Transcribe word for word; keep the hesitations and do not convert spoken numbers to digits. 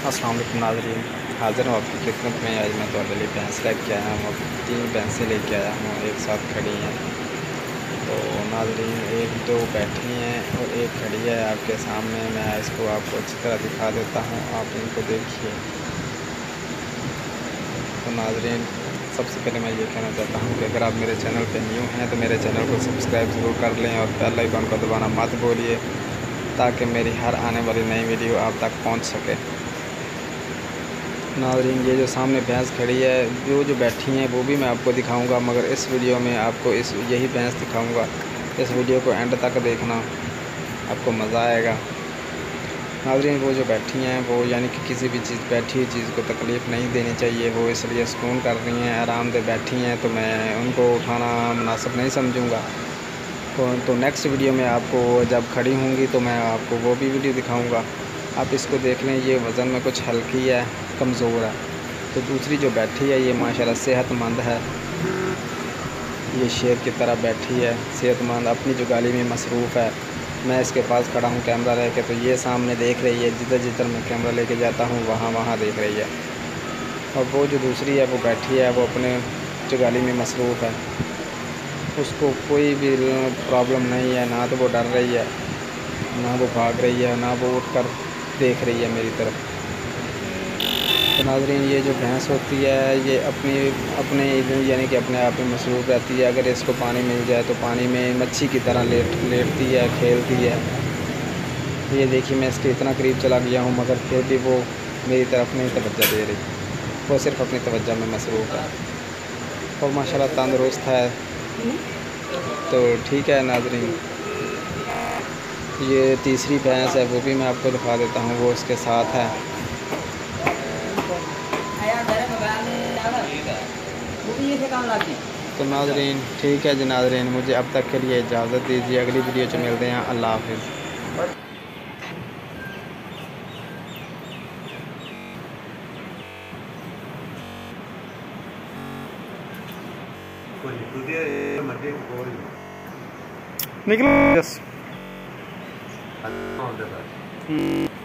अस्सलाम वालेकुम नाज़रीन, हाज़िर हूँ आपकी खिदमत में। आज मैं तो लिए भैंस लेके आया हूँ। तीन भैंसें लेके आया हूँ, एक साथ खड़ी हैं। तो नाज़रीन, एक दो बैठी हैं और एक खड़ी है आपके सामने। मैं इसको आपको अच्छी तरह दिखा देता हूँ, आप इनको देखिए। तो नाज़रीन, सबसे पहले मैं ये कहना चाहता हूँ कि अगर आप मेरे चैनल पर न्यू हैं तो मेरे चैनल को सब्सक्राइब ज़रूर कर लें और बेल आइकन को दबाना मत भूलिए, ताकि मेरी हर आने वाली नई वीडियो आप तक पहुँच सके। नाज़रीन, ये जो सामने भैंस खड़ी है, वो जो बैठी हैं वो भी मैं आपको दिखाऊंगा, मगर इस वीडियो में आपको इस यही भैंस दिखाऊंगा। इस वीडियो को एंड तक देखना, आपको मज़ा आएगा। नाज़रीन, वो जो बैठी हैं वो यानी कि किसी भी चीज़ बैठी हुई चीज़ को तकलीफ़ नहीं देनी चाहिए। वो इसलिए सुकून कर रही हैं, आराम से बैठी हैं, तो मैं उनको उठाना मुनासिब नहीं समझूँगा। तो, तो नेक्स्ट वीडियो में आपको जब खड़ी होंगी तो मैं आपको वो भी वीडियो दिखाऊँगा। आप इसको देख लें, ये वज़न में कुछ हल्की है, कमज़ोर है। तो दूसरी जो बैठी है ये माशाल्लाह सेहतमंद है, ये शेर की तरह बैठी है, सेहतमंद, अपनी जुगाली में मसरूफ़ है। मैं इसके पास खड़ा हूँ कैमरा लेके, तो ये सामने देख रही है, जिधर जिधर मैं कैमरा लेके जाता हूँ वहाँ वहाँ देख रही है। और वो जो दूसरी है वो बैठी है, वो अपने जुगाली में मसरूफ़ है, उसको कोई भी प्रॉब्लम नहीं है। ना तो वो डर रही है, ना वो भाग रही है, ना वो उठ कर देख रही है मेरी तरफ। तो नाज़रीन, ये जो भैंस होती है ये अपनी अपने यानी कि अपने आप में मसरूफ़ रहती है। अगर इसको पानी मिल जाए तो पानी में मच्छी की तरह लेट लेटती है, खेलती है। ये देखिए, मैं इसके इतना करीब चला गया हूँ मगर फिर भी वो मेरी तरफ नहीं तवज्जो दे रही, वो सिर्फ़ अपनी तवज्जो में मसरूफ़ है और माशाल्लाह तंदुरुस्त है। तो ठीक है नाज़रीन, ये तीसरी भैंस है, वो भी मैं आपको दिखा देता हूँ, वो उसके साथ है। तो नाज़रीन, ठीक है जी नाज़रीन, मुझे अब तक के लिए इजाज़त दीजिए। अगली वीडियो से मिलते हैं। अल्लाह हाफ़िज़। निकलो।